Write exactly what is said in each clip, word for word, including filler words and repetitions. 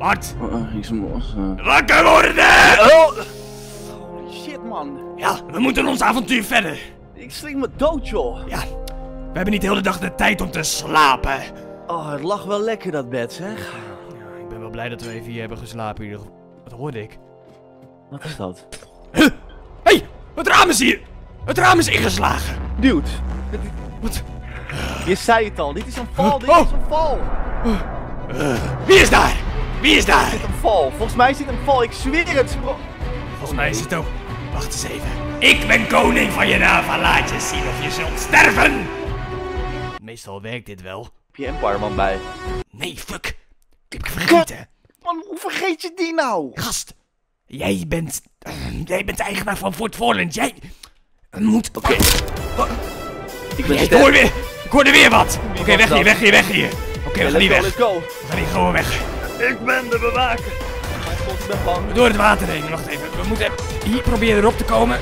Bart! Uh, ik moet... Uh... Wakker worden! Oh. Holy shit, man. Ja, we moeten ons avontuur verder. Ik slik me dood, joh. Ja, we hebben niet de hele dag de tijd om te slapen. Oh, het lag wel lekker, dat bed, zeg. Ja, ik ben wel blij dat we even hier hebben geslapen. Hier. Wat hoorde ik? Wat is dat? Huh? Hé, hey, het raam is hier! Het raam is ingeslagen! Dude. Wat? Je zei het al, dit is een val, dit Oh. is een val. Uh, wie is daar? Wie is daar? Dit is een val, volgens mij is dit een val, ik zweer het. Volgens mij is het ook... Wacht eens even. Ik ben koning van je Nava, laat je zien of je zult sterven! Meestal werkt dit wel. Heb je Empire Man bij? Nee, fuck. Ik heb vergeten. Man, hoe vergeet je die nou? Gast, jij bent... Uh, jij bent eigenaar van Fort Forland. Jij... Uh, moet... Oké. Okay. Oh. Ik ben ja, ik hoor weer... Ik hoorde weer wat. Oké, okay, weg dat? hier, weg hier, weg hier. Oké, okay, we gaan niet weg. Let's go. We gaan hier gewoon weg. Ik ben de bewaker. Mijn god, ik ben bang. Door het water heen. Wacht even. We moeten hier proberen erop te komen.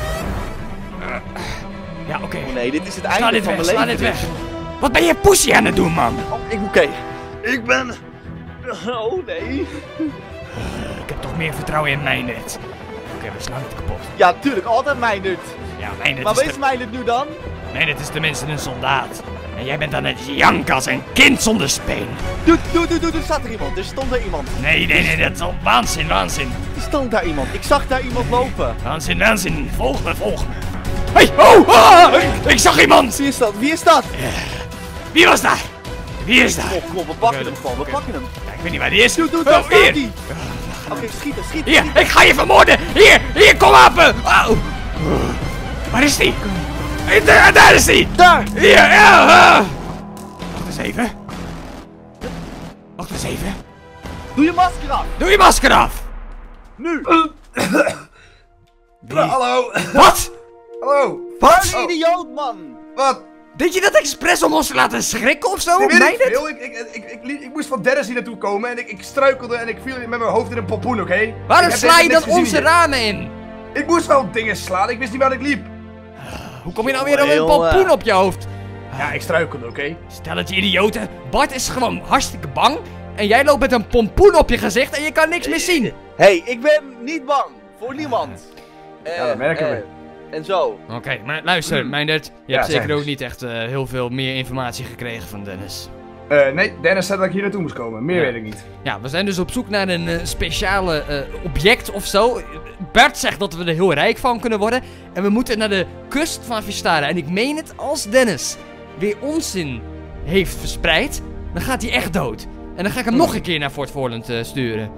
Uh, ja, oké. Okay. Oh nee, dit is het sla einde dit van weg, mijn sla leven. dit weg. Wat ben je pussy aan het doen, man? Oh, ik, oké. Okay. Ik ben... Oh nee. Uh, ik heb toch meer vertrouwen in Meindert. Oké, okay, we slaan het kapot. Ja, tuurlijk. Altijd Meindert. Ja, Meindert maar is... Maar wees Meindert nu dan? Meindert is tenminste een soldaat. En jij bent aan het janken als een kind zonder speen. Doe, doe, doe, doe, er staat er iemand. Er stond er iemand. Nee, nee, nee, dat is al waanzin, waanzin. Er stond daar iemand. Ik zag daar iemand lopen. Waanzin, waanzin. Volg me, volg me. Hey, oh, ah, ik, ik zag iemand. Wie is dat? Wie is dat? Uh, wie was daar? Wie is daar? Kom, kom, we pakken hem gewoon. We pakken hem. Ja, ik weet niet waar die is. Doe, doe, oh, daar staat hier. die. Oké, okay, schieten, schieten. Hier, schieten. ik ga je vermoorden. Hier, hier, kom wapen. Oh. Waar is die? Daar, daar is die. Daar. Hier, ja. Wacht eens even. Wacht eens even. Doe je masker af. Doe je masker af. Nu. Die... Hallo. Wat? Hallo. Wat? Een idioot, man. Wat? Deed je dat expres om ons te laten schrikken of zo? Ik weet Meindert? niet veel. Ik, ik, ik, ik, ik, ik moest van Dennis hier naartoe komen en ik, ik struikelde en ik viel met mijn hoofd in een pompoen, oké? Okay? Waarom sla je dan onze ramen in? Ik moest wel dingen slaan, ik wist niet waar ik liep. Hoe kom je nou weer met een pompoen op je hoofd? Ja, ik struikelde, oké? Okay? Stelletje idioten. Bart is gewoon hartstikke bang. En jij loopt met een pompoen op je gezicht en je kan niks meer zien. Hé, hey, ik ben niet bang. Voor niemand. Uh, ja, dat merken uh, we. En zo. Oké, okay, maar luister, mm. Meindert. Je ja, hebt zeker ook niet echt uh, heel veel meer informatie gekregen van Dennis. Uh, nee, Dennis zei dat ik hier naartoe moest komen. Meer ja. weet ik niet. Ja, we zijn dus op zoek naar een uh, speciale uh, object of zo. Bert zegt dat we er heel rijk van kunnen worden. En we moeten naar de kust van Vistara. En ik meen het, als Dennis weer onzin heeft verspreid, dan gaat hij echt dood. En dan ga ik hem mm. nog een keer naar Fort Forland uh, sturen.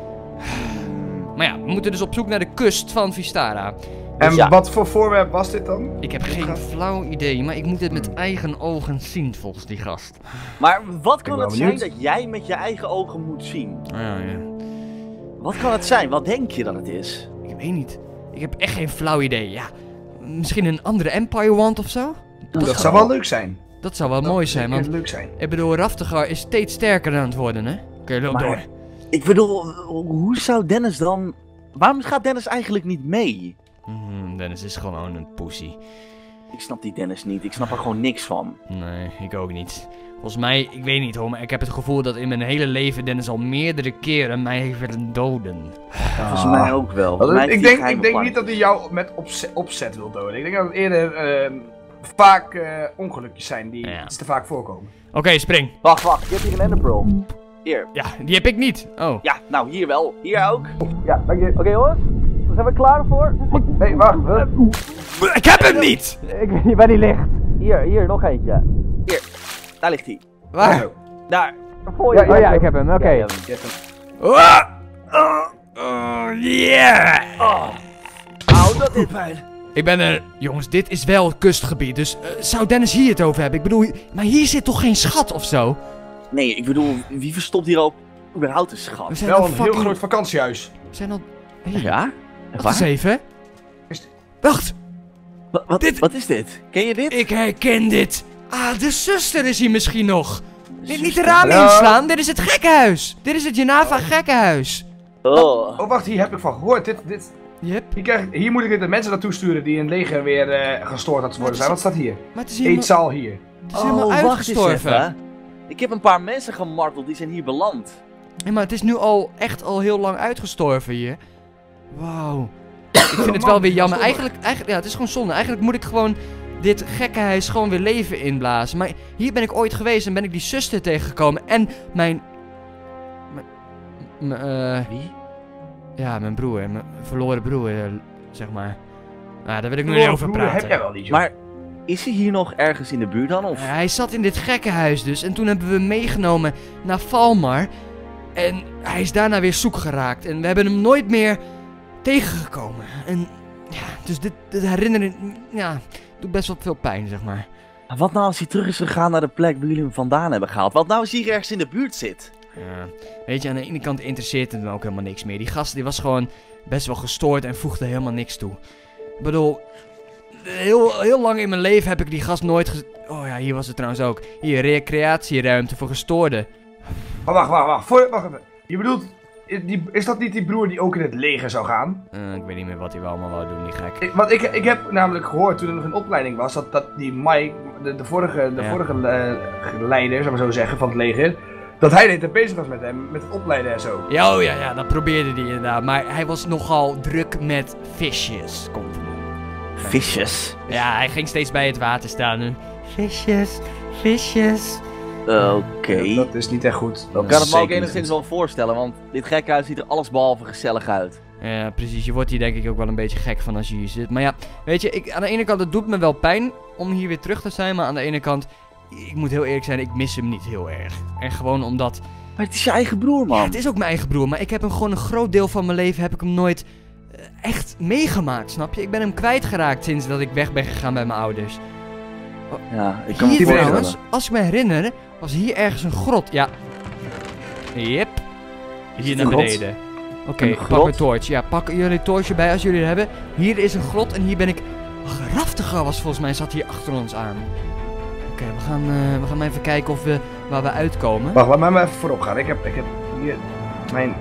Maar ja, we moeten dus op zoek naar de kust van Vistara. En dus ja. wat voor voorwerp was dit dan? Ik heb geen flauw idee, maar ik moet het met eigen ogen zien volgens die gast. Maar wat kan het zijn dat jij met je eigen ogen moet zien? Ja, ja. Wat kan het zijn? Wat denk je dat het is? Ik weet niet. Ik heb echt geen flauw idee. Ja, misschien een andere Empire Wand of zo? Dat, dat zou wel leuk zijn. Dat zou wel dat mooi zijn, want leuk zijn. Ik bedoel, Raftegar is steeds sterker aan het worden, hè? Oké, okay, loop maar, door. Ik bedoel, hoe zou Dennis dan... Waarom gaat Dennis eigenlijk niet mee? Mm, Dennis is gewoon een pussy. Ik snap die Dennis niet, ik snap er gewoon niks van. Nee, ik ook niet. Volgens mij, ik weet niet hoor, maar ik heb het gevoel dat in mijn hele leven Dennis al meerdere keren mij heeft willen doden. Ja, volgens mij ook wel. Dat, mij ik denk, ik denk niet dat hij jou met opzet, opzet wil doden. Ik denk dat het eerder uh, vaak uh, ongelukjes zijn die ja. iets te vaak voorkomen. Oké, okay, spring. Wacht, wacht, je hebt hier een Ender Pearl. Hier. Ja, die heb ik niet. Oh. Ja, nou hier wel. Hier ook. Ja, dank je. Oké okay, jongens, zijn we klaar voor? Hé, hey, wacht. Uh, ik heb hem niet! Ik weet niet waar die ligt. Hier, hier, nog eentje. Hier, daar ligt hij. Waar? Daar. Voor je. Ja, oh ja, ik heb hem, oké. Okay. Ja, oh, oh, oh, yeah! Oh. Hou dat dit pijn. Ik ben er... Jongens, dit is wel kustgebied, dus uh, zou Dennis hier het over hebben? Ik bedoel, maar hier zit toch geen schat of zo? Nee, ik bedoel, wie verstopt hier ook überhaupt een schat? We zijn wel een fucking... heel groot vakantiehuis. We zijn al... Hey. Ja? Wacht eens even. Wacht! Wat, wat, dit... wat is dit? Ken je dit? Ik herken dit. Ah, de zuster is hier misschien nog. Dit niet de ramen inslaan, dit is het gekkenhuis. Dit is het Jenava oh. gekkenhuis. Oh. oh, wacht, hier heb ik van gehoord. Dit, dit... Yep. Hier, krijg, hier moet ik de mensen naartoe sturen die in het leger weer uh, gestoord had worden zijn. Wat staat hier? Maar het is helemaal... Eetzaal hier. Het is helemaal oh, uitgestorven. Wacht eens even. Ik heb een paar mensen gemarteld, die zijn hier beland. Ja, maar het is nu al echt al heel lang uitgestorven hier. Wauw. Ik vind het wel weer jammer. Eigenlijk, eigenlijk, ja, het is gewoon zonde. Eigenlijk moet ik gewoon dit gekkenhuis gewoon weer leven inblazen. Maar hier ben ik ooit geweest en ben ik die zuster tegengekomen. En mijn... mijn uh, Wie? ja, mijn broer. Mijn verloren broer, uh, zeg maar. Nou, daar wil ik nog niet over praten. Heb jij wel niet, joh. Maar is hij hier nog ergens in de buurt dan? Of? Uh, hij zat in dit gekkenhuis dus. En toen hebben we hem meegenomen naar Valmar. En hij is daarna weer zoek geraakt. En we hebben hem nooit meer tegengekomen. En ja, dus dit, dit herinnering, ja, doet best wel veel pijn, zeg maar. Wat nou als hij terug is gegaan naar de plek waar jullie hem vandaan hebben gehaald? Wat nou als hij hier ergens in de buurt zit? Ja, weet je, aan de ene kant interesseert het me ook helemaal niks meer. Die gast die was gewoon best wel gestoord en voegde helemaal niks toe. Ik bedoel, heel, heel lang in mijn leven heb ik die gast nooit gez... Oh ja, hier was het trouwens ook. Hier, recreatieruimte voor gestoorden. Oh, wacht, wacht, wacht. Voor, wacht even. Je bedoelt, die, is dat niet die broer die ook in het leger zou gaan? Uh, ik weet niet meer wat hij wel allemaal wou doen, die gek. Ik, want ik, ik heb namelijk gehoord toen er nog een opleiding was, dat, dat die Mike, de, de vorige, de Ja. vorige vorige uh, leider, zou maar zo zeggen, van het leger, dat hij de hele tijd bezig was met hem, met het opleiden en zo. Ja, oh ja, ja, dat probeerde hij inderdaad. Maar hij was nogal druk met visjes, komt hij doen. Visjes? Ja, hij ging steeds bij het water staan en... Visjes, visjes... Oké. Dat is niet echt goed. Dat Ik kan is het me ook zeker enigszins niet wel voorstellen, want dit gekhuis ziet er allesbehalve gezellig uit. Ja, precies. Je wordt hier denk ik ook wel een beetje gek van als je hier zit. Maar ja, weet je, ik, aan de ene kant, het doet me wel pijn om hier weer terug te zijn. Maar aan de ene kant, ik moet heel eerlijk zijn, ik mis hem niet heel erg. En gewoon omdat... Maar het is je eigen broer, man. Ja, het is ook mijn eigen broer, maar ik heb hem gewoon een groot deel van mijn leven, heb ik hem nooit uh, echt meegemaakt, snap je? Ik ben hem kwijtgeraakt sinds dat ik weg ben gegaan bij mijn ouders. Ja, ik kan me Hier voorstellen. trouwens, als ik me herinner, was hier ergens een grot. Ja. Yep. Hier naar een grot? beneden. Oké, Een pak grot? een torch. Ja, pak jullie torch erbij als jullie het hebben. Hier is een grot en hier ben ik... Ach, Raftiger was volgens mij, zat hier achter ons aan. Oké, we gaan, uh, we gaan maar even kijken of we, waar we uitkomen. Wacht, laat mij maar even voorop gaan. Ik heb, ik heb hier mijn...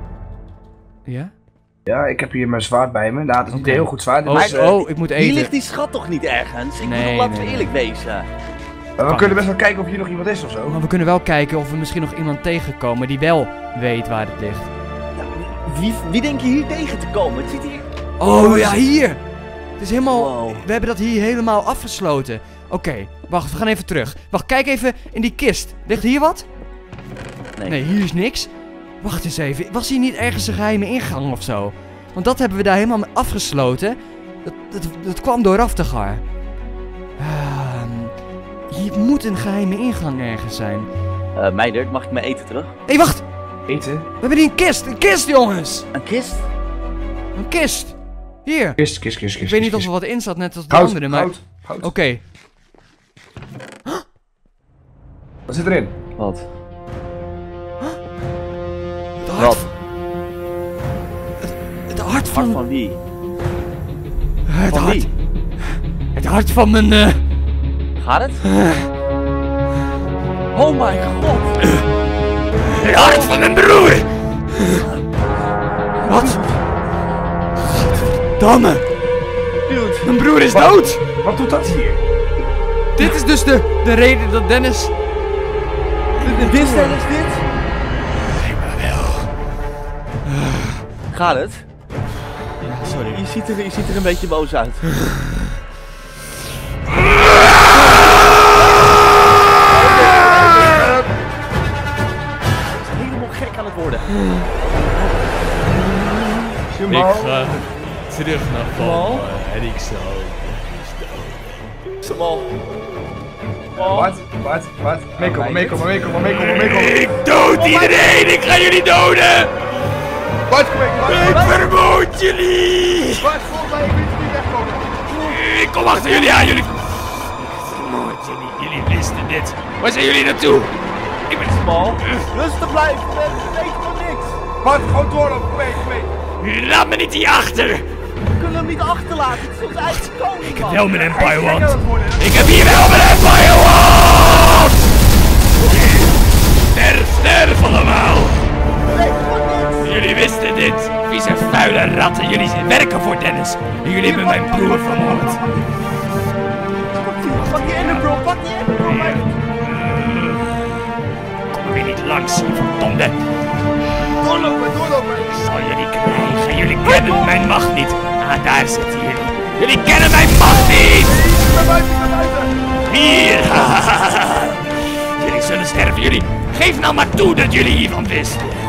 Ja? Ja, ik heb hier mijn zwaard bij me. Nou, het is niet Oké. een heel goed zwaard. Oh, Dus, eh, oh, ik moet Hier eten. ligt die schat toch niet ergens? Ik Nee, bedoel, laten we nee, eerlijk wezen. maar we kunnen best wel kijken of hier nog iemand is of zo. Maar we kunnen wel kijken of we misschien nog iemand tegenkomen die wel weet waar het ligt. Wie, wie denk je hier tegen te komen? Het ziet hier... Oh ja, hier! Het is helemaal... Wow. We hebben dat hier helemaal afgesloten. Oké, wacht, we gaan even terug. Wacht, kijk even in die kist. Ligt hier wat? Nee. Nee, hier is niks. Wacht eens even. Was hier niet ergens een geheime ingang of zo? Want dat hebben we daar helemaal mee afgesloten. Dat, dat, dat kwam door Raftegar. Ehm, hier moet een geheime ingang ergens zijn. Uh, Meidert, mag ik mijn eten terug? Hé, hey, wacht! Eten? We hebben hier een kist! Een kist, jongens! Een kist? Een kist! Hier! Kist, kist, kist, kist. Ik weet niet of kist. er wat in zat, net als de Goud, andere, maar... goud, goud. Oké. Wat zit erin? Wat? Het hart... Wat? Het, het hart Hart van... van wie? Het Van hart... wie? Het hart van mijn... eh, Gaat het? Oh mijn god! Het hart van mijn broer! Wat? Godverdamme! Dude! Mijn broer is Wat? dood! Wat doet dat hier? Dit is dus de, de reden dat Dennis... Wist Dennis dit? Gaat het? Ja, sorry. Je ziet, er, je ziet er een beetje boos uit. Hij is helemaal gek aan het worden. Jamal? ga terug naar Valmar en ik zal... Samal. Wat? Wat? Wat? Meekomen, meekomen, meekomen, meekomen, meekomen. Ik dood iedereen! Ik ga jullie doden! Wat? Kom ik, Ik wat? vermoord jullie! Wat? Volgens mij, ik weet niet wegkomen. Ik kom achter jullie aan, jullie... Ik vermoord jullie, jullie wisten dit. Waar zijn jullie naartoe? Ik ben... Samal. Rustig blijven, we weten van niks. Wat? Gewoon doorlopen, kom mee, kom mee. Laat me niet hier achter! We kunnen hem niet achterlaten, het is ons eigen koning, Ik heb man. wel mijn Hij Empire is gek aan Wand. het worden. Ik heb hier wel mijn Empire Wand! Sterf, sterf allemaal! We weten van niks. Jullie wisten dit! Vieze vuile ratten, jullie werken voor Dennis. En jullie hebben mijn broer vermoord. Pak die ender, bro, pak die ender, bro. Kom er weer niet langs, je verdomde. doorlopen, doorlopen. Ik zal jullie krijgen. Jullie kennen mijn macht niet. Ah, daar zitten jullie. Jullie kennen mijn macht niet. Ik ben buiten, ik ben buiten. Hier. Jullie zullen sterven, jullie. Geef nou maar toe dat jullie hiervan wisten.